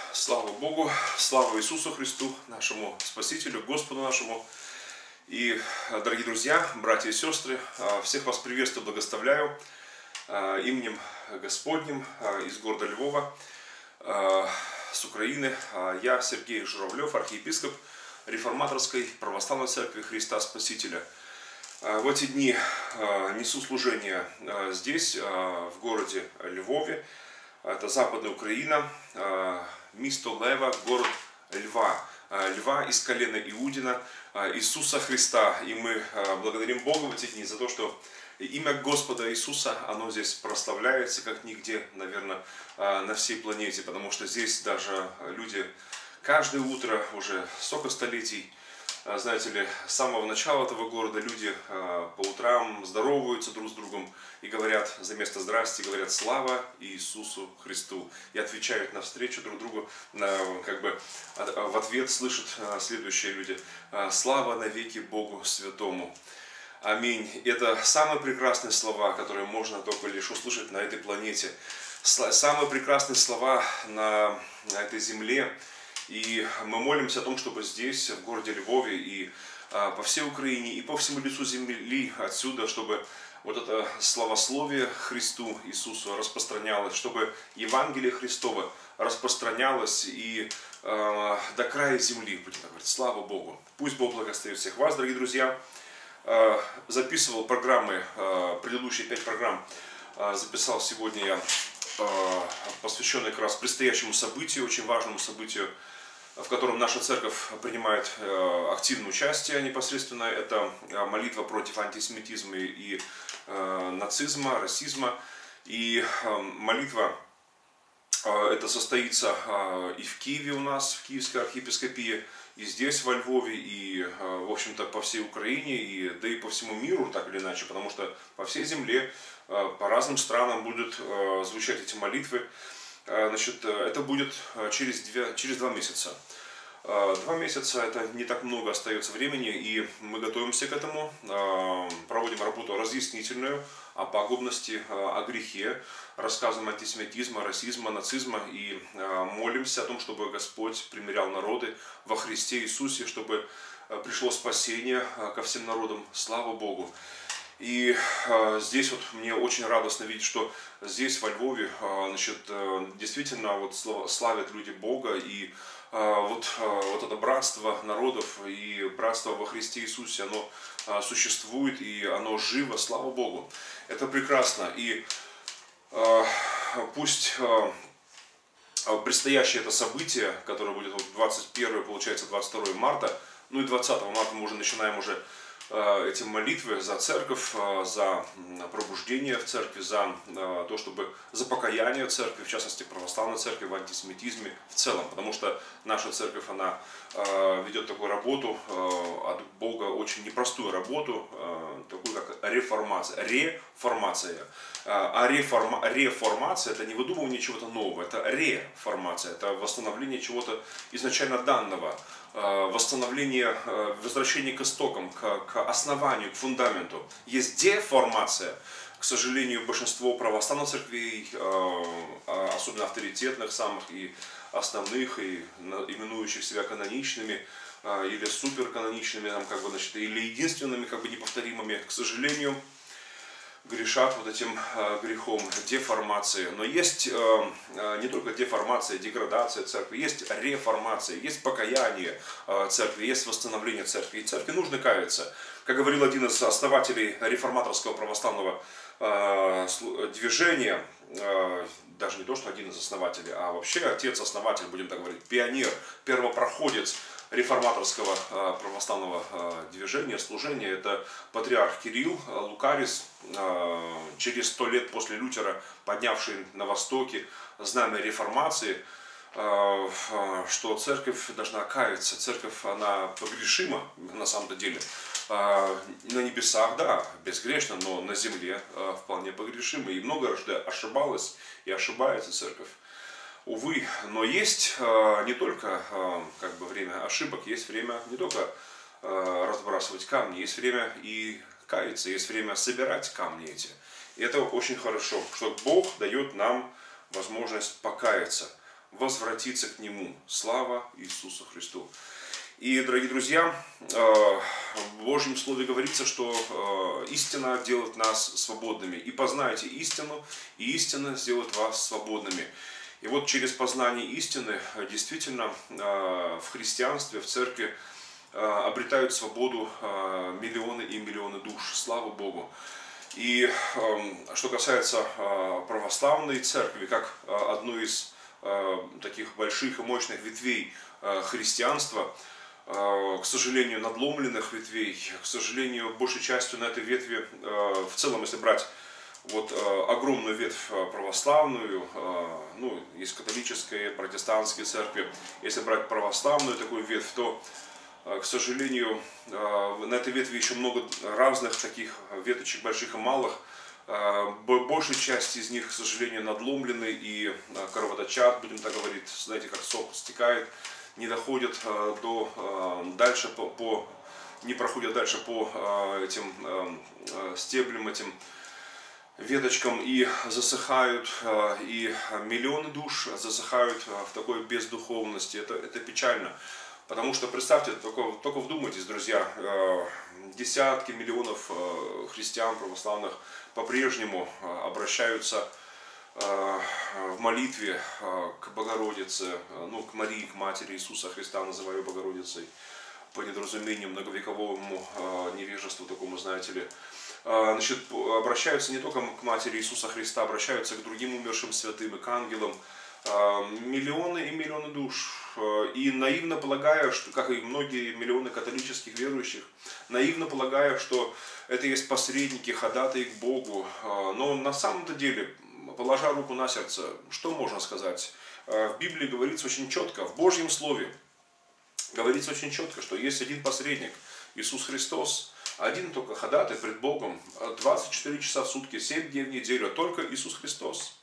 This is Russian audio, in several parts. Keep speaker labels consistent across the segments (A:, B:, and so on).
A: Слава Богу, слава Иисусу Христу, нашему Спасителю, Господу нашему. И, дорогие друзья, братья и сестры, всех вас приветствую, благословляю именем Господним из города Львова, с Украины. Я Сергей Журавлев, архиепископ Реформаторской Православной Церкви Христа Спасителя. В эти дни несу служение здесь, в городе Львове. Это Западная Украина, место Лева, город Льва. Льва из колена Иудина, Иисуса Христа. И мы благодарим Бога в эти дни за то, что имя Господа Иисуса, оно здесь прославляется, как нигде, наверное, на всей планете. Потому что здесь даже люди каждое утро, уже столько столетий, знаете ли, с самого начала этого города люди по утрам здороваются друг с другом и говорят за место «здрасте», говорят «слава Иисусу Христу». И отвечают навстречу друг другу, как бы в ответ слышат следующие люди: «Слава навеки Богу Святому». Аминь. Это самые прекрасные слова, которые можно только лишь услышать на этой планете. Самые прекрасные слова на этой земле. И мы молимся о том, чтобы здесь, в городе Львове, и по всей Украине, и по всему лицу земли отсюда, чтобы вот это славословие Христу Иисусу распространялось, чтобы Евангелие Христово распространялось и до края земли, будем так говорить. Слава Богу. Пусть Бог благословит всех вас, дорогие друзья. Записывал программы, предыдущие 5 программ записал сегодня я, посвященные как раз предстоящему событию, очень важному событию, в котором наша церковь принимает активное участие непосредственно. Это молитва против антисемитизма и нацизма, расизма. И молитва это состоится и в Киеве у нас, в Киевской архиепископии, и здесь, во Львове, и, в общем-то, по всей Украине, и, да и по всему миру, так или иначе, потому что по всей земле, по разным странам будут звучать эти молитвы. Значит, это будет через 2 месяца. 2 месяца это не так много остается времени, и мы готовимся к этому, проводим работу разъяснительную о пагубности, о грехе, рассказываем антисемитизма, расизма, нацизма и молимся о том, чтобы Господь примирял народы во Христе Иисусе, чтобы пришло спасение ко всем народам. Слава Богу! И здесь вот мне очень радостно видеть, что здесь, во Львове, значит, действительно вот славят люди Бога, и вот это братство народов и братство во Христе Иисусе, оно существует и оно живо, слава Богу. Это прекрасно. И пусть предстоящее это событие, которое будет 21, получается 22 марта, ну и 20 марта мы уже начинаем уже эти молитвы за церковь, за пробуждение в церкви, за то, чтобы за покаяние церкви, в частности православной церкви, в антисемитизме в целом, потому что наша церковь, она ведет такую работу от Бога, очень непростую работу, такую как реформация. А реформация это не выдумывание чего-то нового, это реформация, это восстановление чего-то изначально данного, восстановление, возвращение к истокам, к основанию, к фундаменту. Есть деформация. К сожалению, большинство православных церквей, особенно авторитетных самых и основных, и именующих себя каноничными или суперканоничными, как бы, значит, или единственными, как бы, неповторимыми, к сожалению, грешат вот этим грехом деформации. Но есть не только деформация, деградация церкви, есть реформация, есть покаяние церкви, есть восстановление церкви. И церкви нужно каяться. Как говорил один из основателей реформаторского православного движения, даже не то, что один из основателей, а вообще отец-основатель, будем так говорить, пионер, первопроходец реформаторского православного движения, служения, это патриарх Кирилл Лукарис, через 100 лет после Лютера поднявший на Востоке знамя реформации, что церковь должна каяться, церковь, она погрешима на самом-то деле. На небесах, да, безгрешно, но на земле вполне погрешима. И много раз ошибалась и ошибается церковь. Увы, но есть не только как бы время ошибок, есть время не только разбрасывать камни, есть время и каяться, есть время собирать камни эти. И это очень хорошо, что Бог дает нам возможность покаяться. возвратиться к Нему. Слава Иисусу Христу! И, дорогие друзья, в Божьем Слове говорится, что истина делает нас свободными. И познайте истину, и истина сделает вас свободными. И вот через познание истины действительно в христианстве, в церкви обретают свободу миллионы и миллионы душ. Слава Богу! И что касается православной церкви, как одной из таких больших и мощных ветвей христианства, к сожалению, надломленных ветвей, к сожалению, большей частью на этой ветви, в целом, если брать вот огромную ветвь православную, ну, есть католическая, протестантские церкви, если брать православную такую ветвь, то, к сожалению, на этой ветви еще много разных таких веточек, больших и малых. Большая часть из них, к сожалению, надломлены и кровоточат, будем так говорить, знаете, как сок стекает, не доходят дальше не проходят дальше по этим стеблям, этим веточкам и засыхают, и миллионы душ засыхают в такой бездуховности. Это печально. Потому что, представьте, только вдумайтесь, друзья, десятки миллионов христиан православных по-прежнему обращаются в молитве к Богородице, ну, к Марии, к Матери Иисуса Христа, называю Богородицей, по недоразумению, многовековому невежеству такому, знаете ли. Значит, обращаются не только к Матери Иисуса Христа, обращаются к другим умершим святым и к ангелам. Миллионы и миллионы душ. И наивно полагая, что, как и многие миллионы католических верующих, наивно полагая, что это есть посредники, ходатаи к Богу. Но на самом-то деле, положа руку на сердце, что можно сказать? В Библии говорится очень четко, в Божьем Слове говорится очень четко, что есть один посредник, Иисус Христос, один только ходатай пред Богом, 24 часа в сутки, 7 дней в неделю, только Иисус Христос.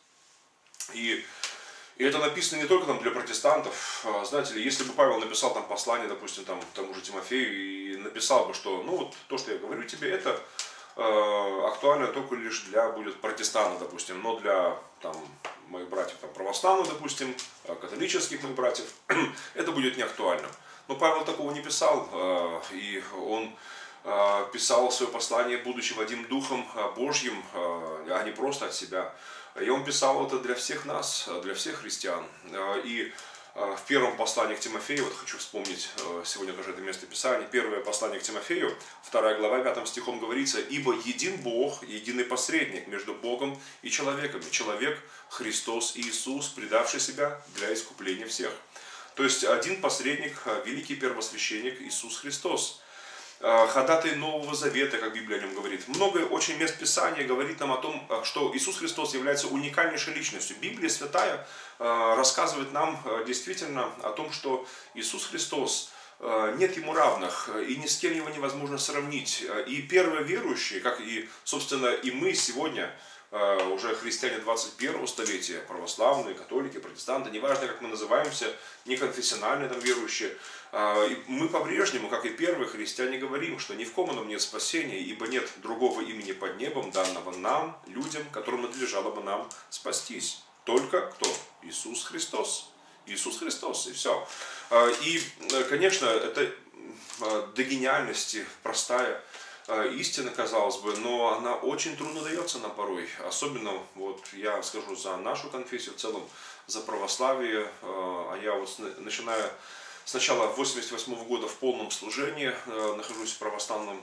A: И это написано не только там для протестантов. Знаете ли, если бы Павел написал там послание, допустим, там, тому же Тимофею, и написал бы, что ну вот то, что я говорю тебе, это актуально только лишь для будет протестантов, допустим, но для там, моих братьев там, православных, допустим, католических моих братьев, это будет не актуально. Но Павел такого не писал, и он писал свое послание, будучи водим Духом Божьим, а не просто от себя. И он писал это для всех нас, для всех христиан. И в первом послании к Тимофею, вот хочу вспомнить сегодня тоже это место Писания, первое послание к Тимофею, 2 глава, 5 стихом говорится: «Ибо един Бог, единый посредник между Богом и человеками, человек Христос Иисус, предавший себя для искупления всех». То есть один посредник, великий первосвященник Иисус Христос. Ходатай Нового Завета, как Библия о нем говорит. Много очень мест Писания говорит нам о том, что Иисус Христос является уникальнейшей личностью. Библия Святая рассказывает нам действительно о том, что Иисус Христос, нет Ему равных, и ни с кем Его невозможно сравнить. И первые верующие, как и, собственно, и мы сегодня, уже христиане 21 столетия, православные, католики, протестанты, неважно, как мы называемся, неконфессиональные там верующие, мы по-прежнему, как и первые христиане, говорим, что ни в ком ином нет спасения, ибо нет другого имени под небом, данного нам, людям, которым надлежало бы нам спастись. Только кто? Иисус Христос. Иисус Христос, и все. И, конечно, это до гениальности простая истина, казалось бы, но она очень трудно дается нам порой. Особенно, вот я скажу за нашу конфессию в целом, за православие. А я вот начиная с начала 88 года в полном служении, нахожусь в православном,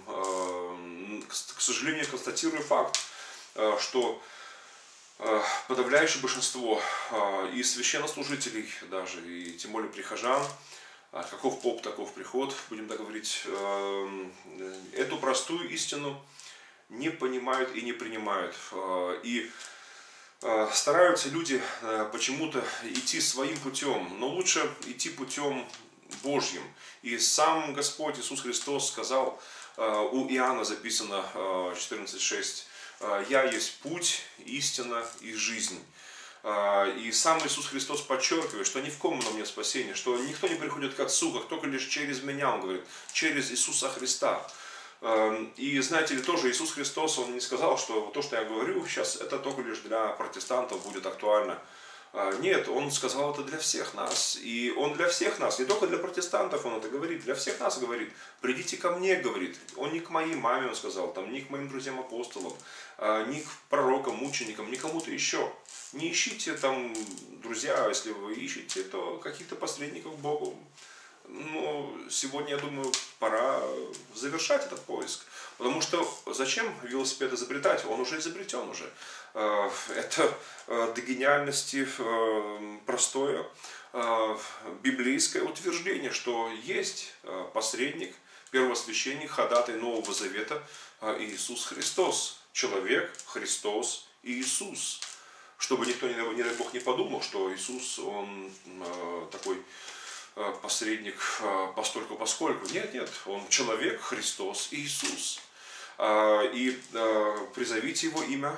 A: к сожалению, констатирую факт, что подавляющее большинство и священнослужителей даже, и тем более прихожан, каков поп, таков приход, будем так говорить, эту простую истину не понимают и не принимают. И стараются люди почему-то идти своим путем, но лучше идти путем Божьим. И сам Господь Иисус Христос сказал, у Иоанна записано 14:6, «Я есть путь, истина и жизнь». И сам Иисус Христос подчеркивает, что ни в ком нам нет спасения, что никто не приходит к Отцу, как только лишь через меня, Он говорит, через Иисуса Христа. И знаете ли, тоже Иисус Христос, Он не сказал, что то, что я говорю сейчас, это только лишь для протестантов будет актуально. Нет, он сказал это для всех нас. И он для всех нас, не только для протестантов он это говорит, для всех нас говорит. Придите ко мне, говорит. Он не к моей маме, он сказал, там, не к моим друзьям-апостолам, не к пророкам, мученикам, не кому-то еще. Не ищите там, друзья, если вы ищете, то каких-то посредников к Богу. Но сегодня, я думаю, пора завершать этот поиск. Потому что зачем велосипед изобретать? Он уже изобретен уже. Это до гениальности простое библейское утверждение, что есть посредник, первосвященник, ходатай Нового Завета Иисус Христос. Человек, Христос и Иисус. Чтобы никто, не дай Бог, не подумал, что Иисус, он такой посредник постольку-поскольку. Нет, нет, он человек, Христос и Иисус. И призовите Его имя,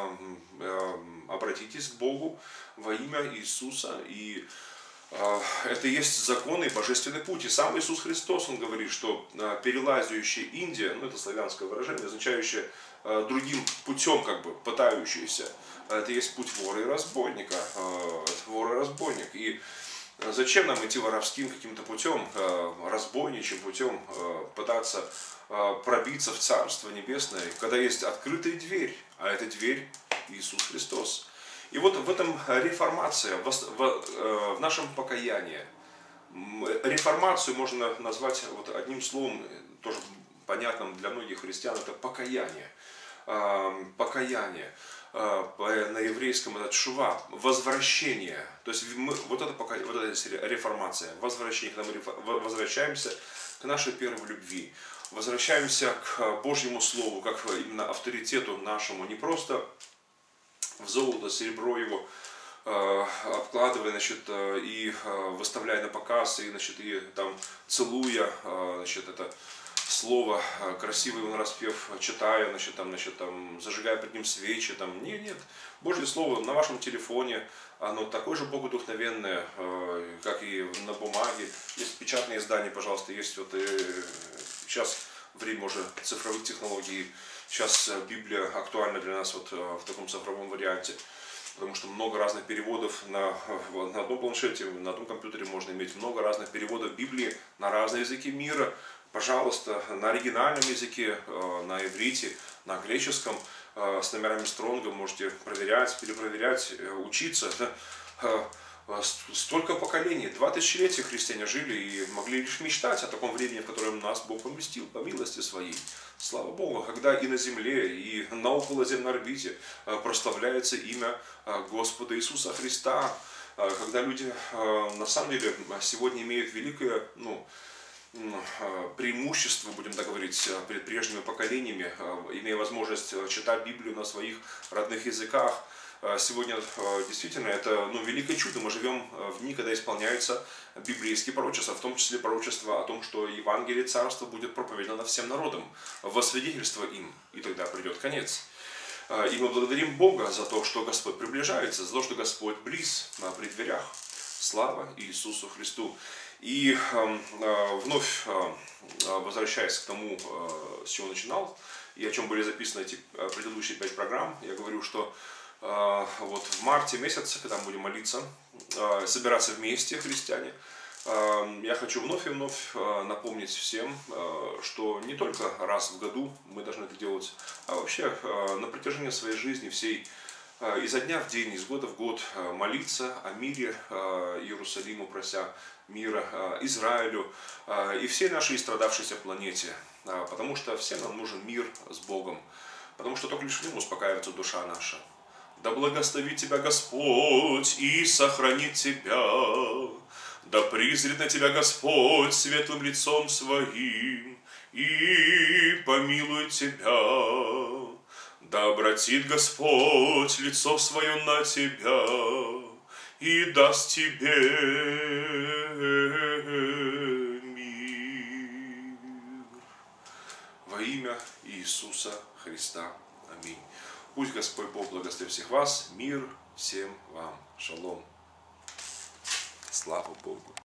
A: обратитесь к Богу во имя Иисуса. И это и есть законный божественный путь. И сам Иисус Христос, Он говорит, что перелазящий Индия, ну это славянское выражение, означающее другим путем, как бы, пытающийся, это есть путь вора и разбойника. Это вор и разбойник. И зачем нам идти воровским каким-то путем, разбойничьим путем, пытаться пробиться в Царство Небесное, когда есть открытая дверь, а эта дверь Иисус Христос. И вот в этом реформация, в нашем покаянии. Реформацию можно назвать вот одним словом, тоже понятным для многих христиан, это покаяние. Покаяние. На еврейском это тшува, возвращение. То есть вот это реформация, возвращение, когда мы возвращаемся к нашей первой любви, возвращаемся к Божьему Слову, как именно авторитету нашему, не просто в золото, серебро его обкладывая, значит, и выставляя на показ, и, значит, и там целуя, значит, это слово, красивый его нараспев, читая, значит, там, зажигая пред ним свечи, там, нет, Божье Слово на вашем телефоне, оно такое же богодухновенное, как и на бумаге. Есть печатные издания, пожалуйста, есть вот сейчас время уже цифровых технологий, сейчас Библия актуальна для нас вот в таком цифровом варианте. Потому что много разных переводов на одном планшете, на одном компьютере можно иметь много разных переводов Библии на разные языки мира. Пожалуйста, на оригинальном языке, на иврите, на греческом, с номерами Стронга можете проверять, перепроверять, учиться. Столько поколений, 2000-летия христиане жили и могли лишь мечтать о таком времени, в котором нас Бог поместил по милости своей. Слава Богу, когда и на земле, и на околоземной орбите прославляется имя Господа Иисуса Христа, когда люди на самом деле сегодня имеют великое, преимущество, будем так говорить, перед прежними поколениями, имея возможность читать Библию на своих родных языках. Сегодня действительно это великое чудо. Мы живем в дни, когда исполняются библейские пророчества, в том числе пророчество о том, что Евангелие Царства будет проповедано всем народам, во свидетельство им, и тогда придет конец. И мы благодарим Бога за то, что Господь приближается, за то, что Господь близ при дверях. Слава Иисусу Христу! И вновь возвращаясь к тому, с чего начинал, и о чем были записаны эти предыдущие 5 программ, я говорю, что вот в марте месяце, когда мы будем молиться, собираться вместе, христиане, я хочу вновь и вновь напомнить всем, что не только раз в году мы должны это делать, а вообще на протяжении своей жизни всей, изо дня в день, из года в год молиться о мире Иерусалиму, прося мира Израилю и всей нашей истрадавшейся планете. Потому что всем нам нужен мир с Богом. Потому что только лишь в нем успокаивается душа наша. Да благословит тебя Господь и сохранит тебя. Да призрит на тебя Господь светлым лицом своим и помилует тебя. Да обратит Господь лицо свое на тебя и даст тебе мир. Во имя Иисуса Христа. Аминь. Пусть Господь Бог благословит всех вас. Мир всем вам. Шалом. Слава Богу.